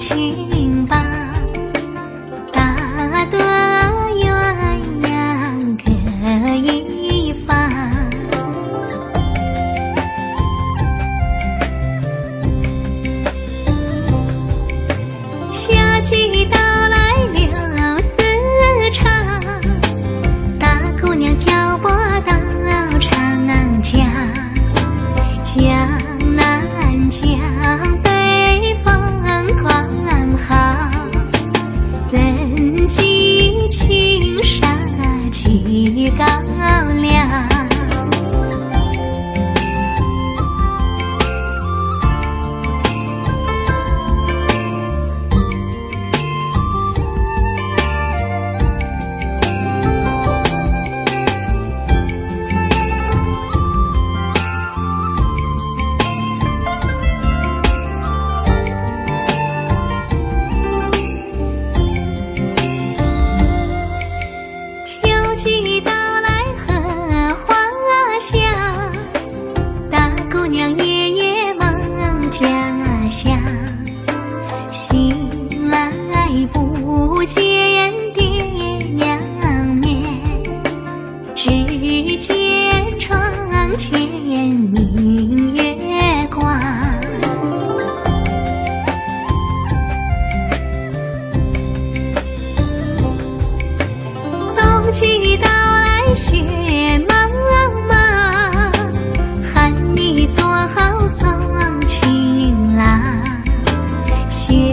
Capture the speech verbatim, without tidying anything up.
情吧，大得鸳鸯各一方。夏季到来柳丝长，大姑娘漂泊到长江，江南江北风狂号，怎及青纱起高粱。季到来荷花香，大姑娘夜夜梦家乡。醒来不见爹娘面，只见窗前明月光。冬季到来雪茫茫，喊你做好送情郎。雪